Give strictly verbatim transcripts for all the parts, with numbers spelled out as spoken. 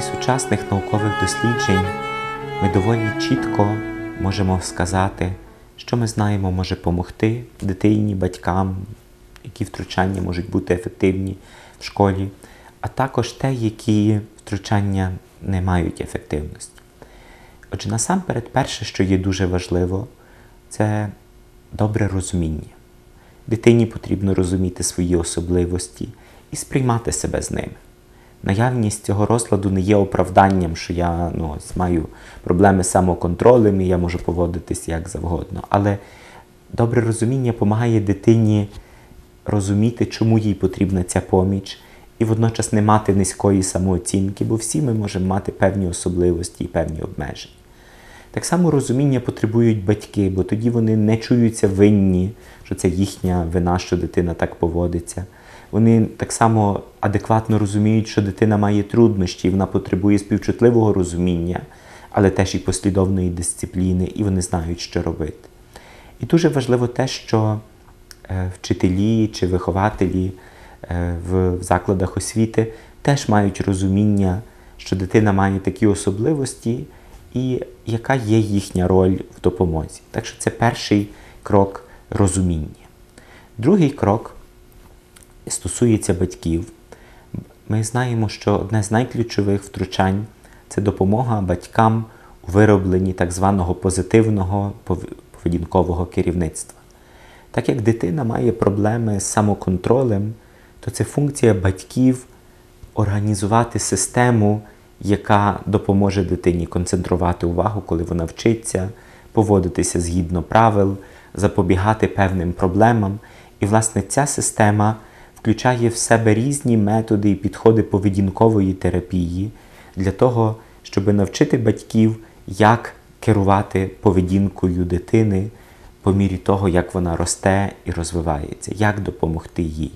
сучасних наукових досліджень ми доволі чітко можемо сказати, що ми знаємо може допомогти дитині, батькам, які втручання можуть бути ефективні в школі, а також те, які втручання не мають ефективності. Отже, насамперед, перше, що є дуже важливо, це добре розуміння. Дитині потрібно розуміти свої особливості і сприймати себе з ними. Наявність цього розладу не є оправданням, що я ну, маю проблеми з самоконтролем і я можу поводитись як завгодно. Але добре розуміння допомагає дитині розуміти, чому їй потрібна ця поміч, і водночас не мати низької самооцінки, бо всі ми можемо мати певні особливості і певні обмеження. Так само розуміння потребують батьки, бо тоді вони не чуються винні, що це їхня вина, що дитина так поводиться. Вони так само адекватно розуміють, що дитина має труднощі, вона потребує співчутливого розуміння, але теж і послідовної дисципліни, і вони знають, що робити. І дуже важливо те, що вчителі чи вихователі в закладах освіти теж мають розуміння, що дитина має такі особливості і яка є їхня роль в допомозі. Так що це перший крок розуміння. Другий крок стосується батьків. Ми знаємо, що одне з найключових втручань – це допомога батькам у виробленні так званого позитивного поведінкового керівництва. Так як дитина має проблеми з самоконтролем, то це функція батьків організувати систему, яка допоможе дитині концентрувати увагу, коли вона вчиться, поводитися згідно правил, запобігати певним проблемам. І, власне, ця система включає в себе різні методи і підходи поведінкової терапії для того, щоб навчити батьків, як керувати поведінкою дитини по мірі того, як вона росте і розвивається, як допомогти їй.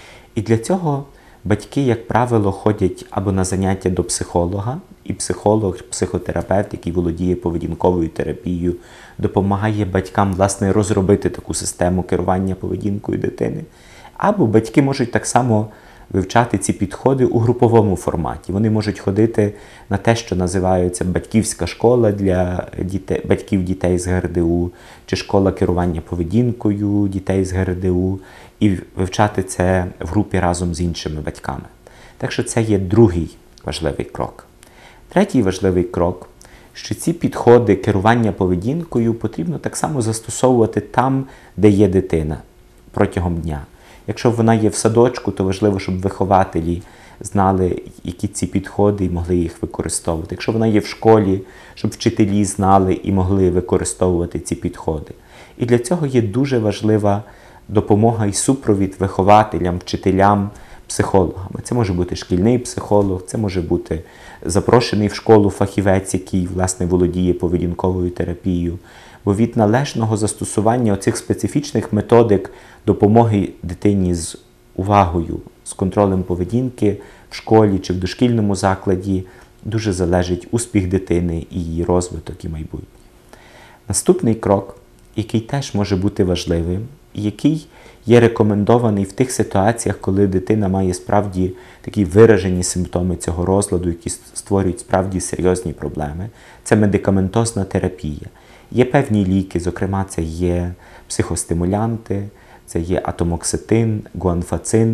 І для цього батьки, як правило, ходять або на заняття до психолога, і психолог, психотерапевт, який володіє поведінковою терапією, допомагає батькам, власне, розробити таку систему керування поведінкою дитини. Або батьки можуть так само вивчати ці підходи у груповому форматі. Вони можуть ходити на те, що називається батьківська школа для дітей, батьків дітей з ГРДУ, чи школа керування поведінкою дітей з ГРДУ, і вивчати це в групі разом з іншими батьками. Так що це є другий важливий крок. Третій важливий крок, що ці підходи керування поведінкою потрібно так само застосовувати там, де є дитина протягом дня. Якщо вона є в садочку, то важливо, щоб вихователі знали, які ці підходи і могли їх використовувати. Якщо вона є в школі, щоб вчителі знали і могли використовувати ці підходи. І для цього є дуже важлива допомога і супровід вихователям, вчителям, психологами. Це може бути шкільний психолог, це може бути запрошений в школу фахівець, який, власне, володіє поведінковою терапією. Бо від належного застосування оцих специфічних методик допомоги дитині з увагою, з контролем поведінки в школі чи в дошкільному закладі дуже залежить успіх дитини і її розвиток і майбутнє. Наступний крок, який теж може бути важливим, і який є рекомендований в тих ситуаціях, коли дитина має справді такі виражені симптоми цього розладу, які створюють справді серйозні проблеми, це медикаментозна терапія. Є певні ліки, зокрема це є психостимулянти, це є атомоксетин, гуанфацин,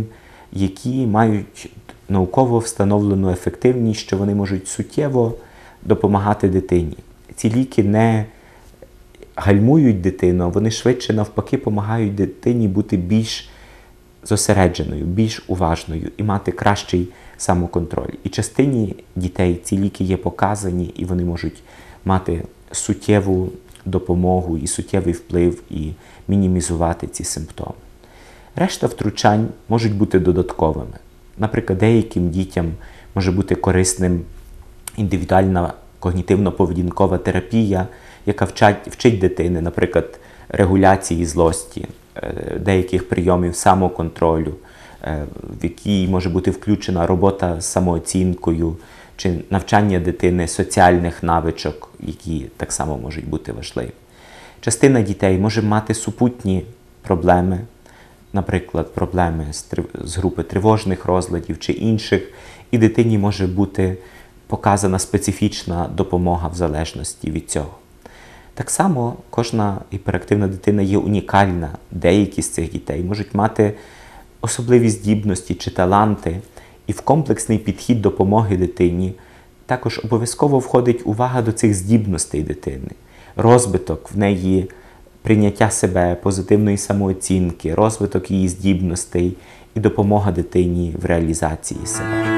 які мають науково встановлену ефективність, що вони можуть суттєво допомагати дитині. Ці ліки не гальмують дитину, вони швидше навпаки допомагають дитині бути більш зосередженою, більш уважною і мати кращий самоконтроль. І частині дітей ці ліки є показані, і вони можуть мати суттєву допомогу і суттєвий вплив і мінімізувати ці симптоми. Решта втручань можуть бути додатковими. Наприклад, деяким дітям може бути корисним індивідуальна когнітивно-поведінкова терапія, яка вчать, вчить дитини, наприклад, регуляції злості, деяких прийомів самоконтролю, в якій може бути включена робота з самооцінкою, чи навчання дитини соціальних навичок, які так само можуть бути важливі. Частина дітей може мати супутні проблеми, наприклад, проблеми з, з групи тривожних розладів чи інших, і дитині може бути показана специфічна допомога в залежності від цього. Так само кожна гіперактивна дитина є унікальна. Деякі з цих дітей можуть мати особливі здібності чи таланти, і в комплексний підхід допомоги дитині також обов'язково входить увага до цих здібностей дитини, розвиток в неї прийняття себе, позитивної самооцінки, розвиток її здібностей і допомога дитині в реалізації себе.